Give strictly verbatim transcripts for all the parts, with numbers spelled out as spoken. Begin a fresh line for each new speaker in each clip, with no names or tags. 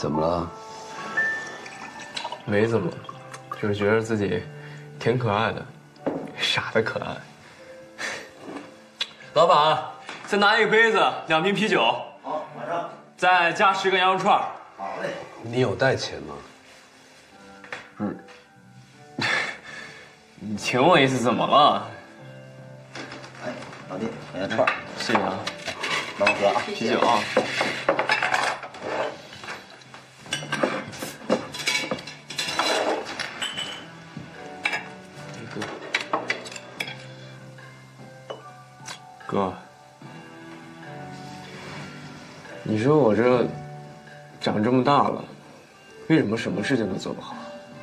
怎么了？
没怎么，就是觉得自己挺可爱的，傻的可爱。老板，再拿一个杯子，两瓶啤酒。
好，马上。
再加十个羊肉串。
好嘞。
你有带钱吗？
不是。你请我一次怎么了？
哎，老弟，两串。
谢谢啊。
帮我喝啊，
啤酒啊。哥，你说我这长这么大了，为什么什么事情都做不好？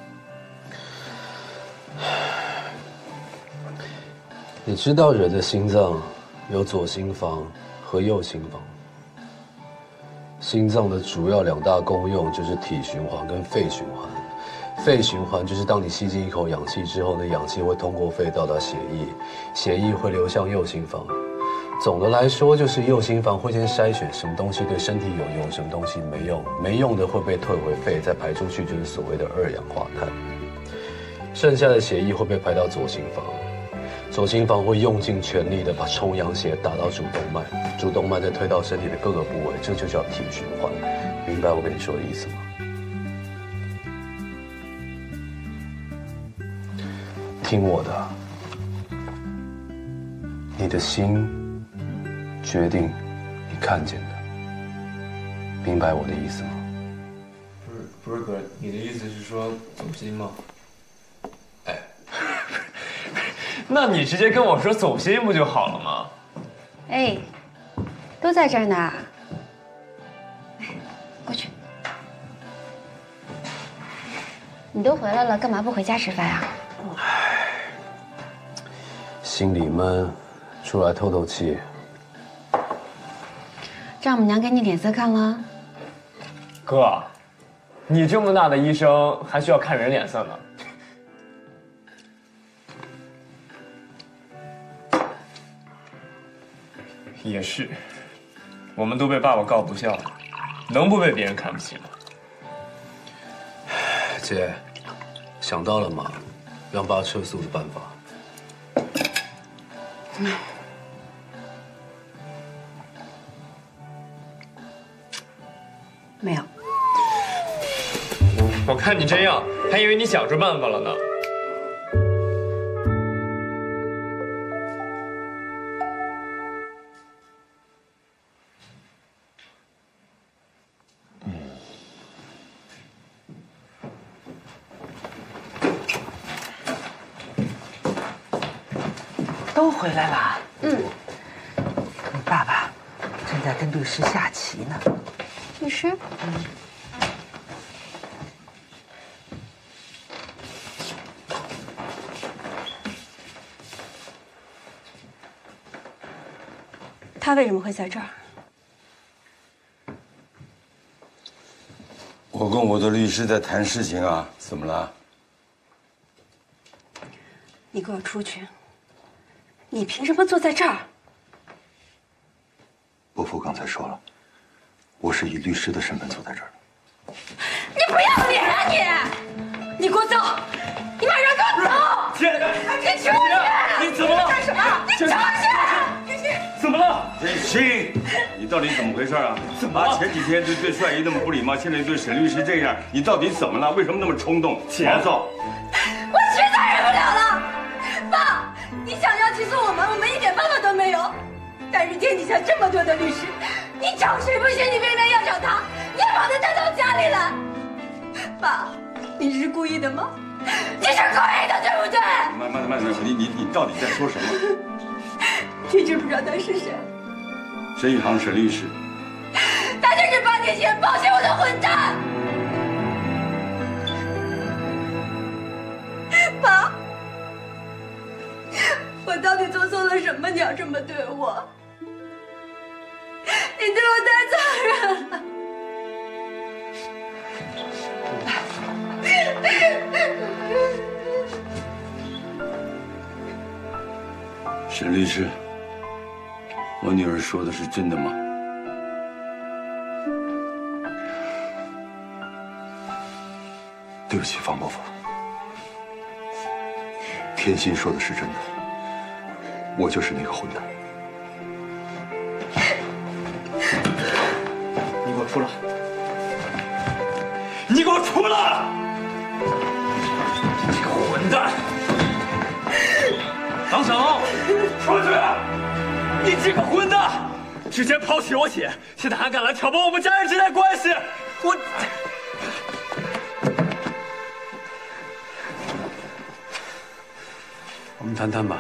你知道人的心脏有左心房和右心房，心脏的主要两大功用就是体循环跟肺循环。肺循环就是当你吸进一口氧气之后，那氧气会通过肺到达血液，血液会流向右心房。总的来说，就是右心房会先筛选什么东西对身体有用，什么东西没用，没用的会被退回肺，再排出去就是所谓的二氧化碳。剩下的血液会被排到左心房，左心房会用尽全力的把充氧血打到主动脉，主动脉再推到身体的各个部位，这就叫体循环。明白我跟你说的意思吗？听我的，你的心决定你看见的，明白我的意思吗？
不是不是哥，你的意思是说走心吗？哎，那你直接跟我说走心不就好了吗？
哎，都在这儿呢。哎，过去。你都回来了，干嘛不回家吃饭呀？
心里闷，出来透透气。
丈母娘给你脸色看了？
哥，你这么大的医生，还需要看人脸色呢？也是，我们都被爸爸告不孝，能不被别人看不起吗？
姐，想到了吗？让爸撤诉的办法。嗯。
没有。
我看你这样，还以为你想出办法了呢。
都回来了。嗯。你爸爸正在跟律师下棋呢。
律师？嗯。
他为什么会在这儿？
我跟我的律师在谈事情啊，怎么了？
你给我出去！你凭什么坐在这儿？
伯父刚才说了，我是以律师的身份坐在这儿的。
你不要脸啊你！你给我走！你马上给我走！
姐，
你出去！
你怎么了？
干什么？你出去！
怎么了？
任性！你到底怎么回事啊？
怎么了？
前几天对对帅姨那么不礼貌，现在对沈律师这样，你到底怎么了？为什么那么冲动、毛躁？
我实在忍不了了！爸，你想要起诉我们，我们一点办法都没有。但是天底下这么多的律师，你找谁不行，你偏偏要找他，你还把他带到家里来。爸，你是故意的吗？你是故意的，对不对？
慢慢的，慢慢的，你你你到底在说什么？
你知不知道他是谁？
沈宇航，沈律师。
他就是八年前抛弃我的混蛋。爸，我到底做错了什么？你要这么对我？你对我太残忍了。
沈律师，我女儿说的是真的吗？
对不起，方伯父。天心说的是真的，我就是那个混蛋。
你给我出来！你给我出来！你这个混蛋！党省，出去！你这个混蛋！之前抛弃我姐，现在还敢来挑拨我们家人之间关系！我……
我们谈谈吧。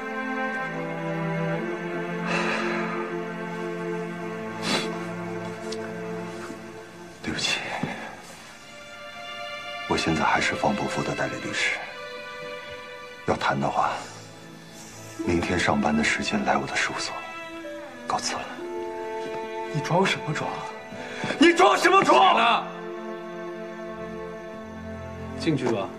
对不起，我现在还是方伯父的代理律师。要谈的话，明天上班的时间来我的事务所。告辞了。
你装什么装？你装什么装呢？
进去吧。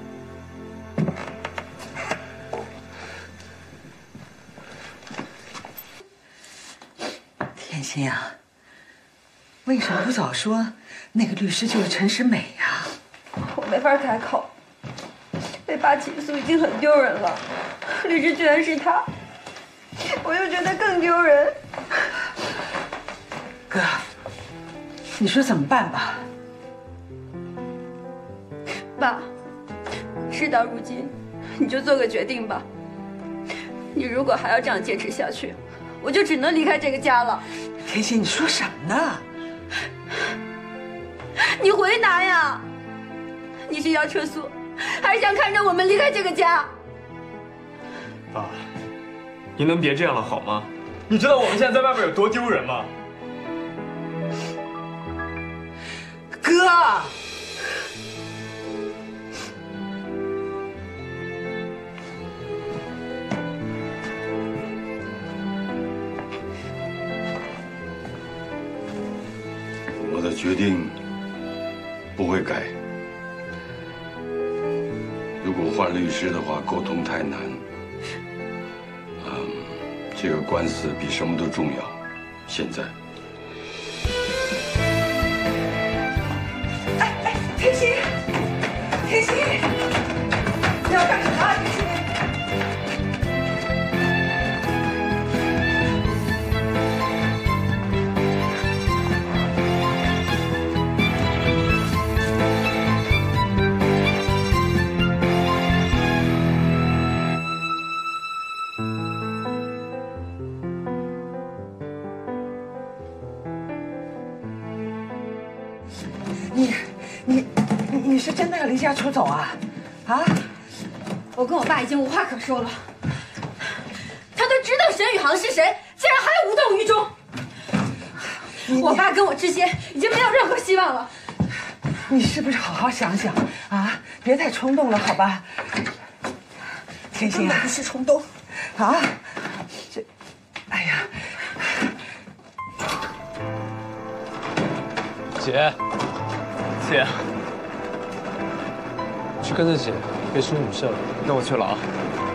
天心啊，为什么不早说那个律师就是陈世美呀？
我没法开口，被爸起诉已经很丢人了，律师居然是他，我就觉得更丢人。
哥，你说怎么办吧？
爸，事到如今，你就做个决定吧。你如果还要这样坚持下去，我就只能离开这个家了。
天心，你说什么呢？
你回答呀！你是要撤诉，还是想看着我们离开这个家？
爸，您能别这样了好吗？你知道我们现在在外面有多丢人吗？
哥，
我的决定不会改。如果换律师的话，沟通太难。嗯，这个官司比什么都重要。现在。
哎哎，天心，天心，你要干什么啊，天心？你你你你是真的要离家出走啊？啊！
我跟我爸已经无话可说了，他都知道沈宇航是谁，竟然还无动于衷。我爸跟我之间已经没有任何希望了。
你是不是好好想想啊？别太冲动了，好吧？天心啊，不是冲动啊！这，哎呀，
姐，
姐，
去跟着姐，别出女事了。
那我去了啊。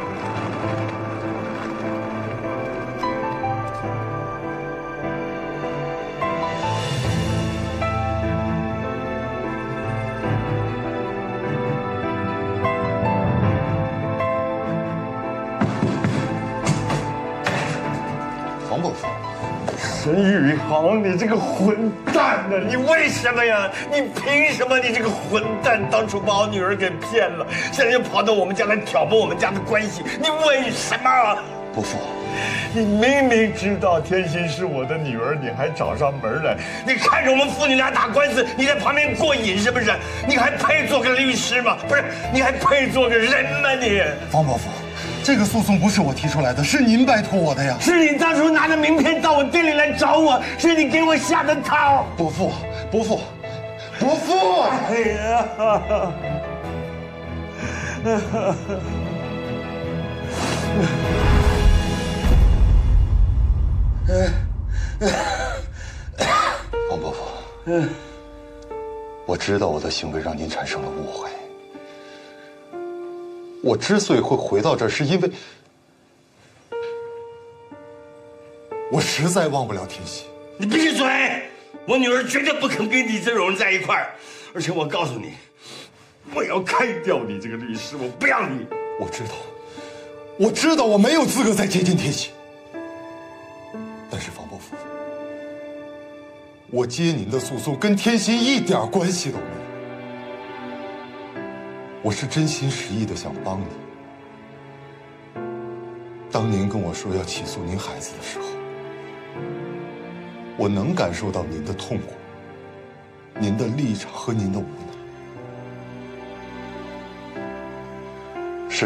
王伯父，
沈宇航，你这个混蛋呢！你为什么呀？你凭什么？你这个混蛋，当初把我女儿给骗了，现在又跑到我们家来挑拨我们家的关系，你为什么？
伯父，
你明明知道天心是我的女儿，你还找上门来，你看着我们父女俩打官司，你在旁边过瘾是不是？你还配做个律师吗？不是，你还配做个人吗你？
方伯父，这个诉讼不是我提出来的，是您拜托我的呀。
是你当初拿着名片到我店里来找我，是你给我下的套。
伯父，伯父，伯父！
哎呀！
王伯父，嗯，我知道我的行为让您产生了误会。我之所以会回到这儿，是因为
我实在忘不了天心。
你闭嘴！我女儿绝对不肯跟你这种人在一块儿，而且我告诉你， 我要开掉你这个律师，我不要你。
我知道，我知道我没有资格再接近天心。但是房伯父，我接您的诉讼跟天心一点关系都没有。我是真心实意的想帮你。当您跟我说要起诉您孩子的时候，我能感受到您的痛苦、您的立场和您的无奈。是，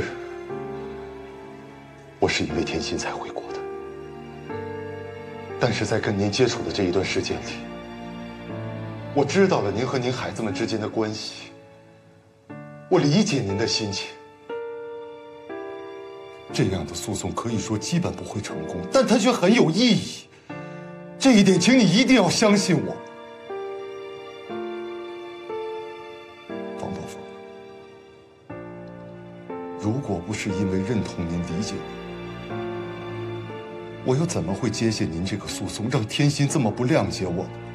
我是因为天心才回国的。但是在跟您接触的这一段时间里，我知道了您和您孩子们之间的关系，我理解您的心情。这样的诉讼可以说基本不会成功，但它却很有意义。这一点，请你一定要相信我，房伯父。如果不是因为认同您、理解您，我又怎么会接下您这个诉讼，让天心这么不谅解我呢？